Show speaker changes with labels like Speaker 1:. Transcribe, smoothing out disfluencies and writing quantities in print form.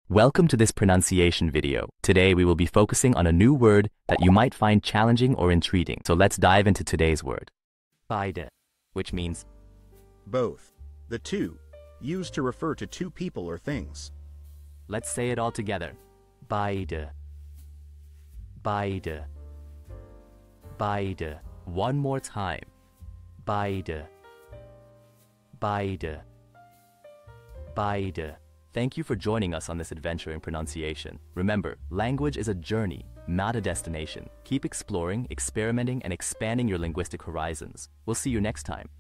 Speaker 1: Welcome to this pronunciation video. Today we will be focusing on a new word that you might find challenging or intriguing. So let's dive into today's word. Beide, which means
Speaker 2: both, the two, used to refer to two people or things.
Speaker 1: Let's say it all together. Beide. Beide. Beide. One more time. Beide. Beide. Beide. Thank you for joining us on this adventure in pronunciation. Remember, language is a journey, not a destination. Keep exploring, experimenting, and expanding your linguistic horizons. We'll see you next time.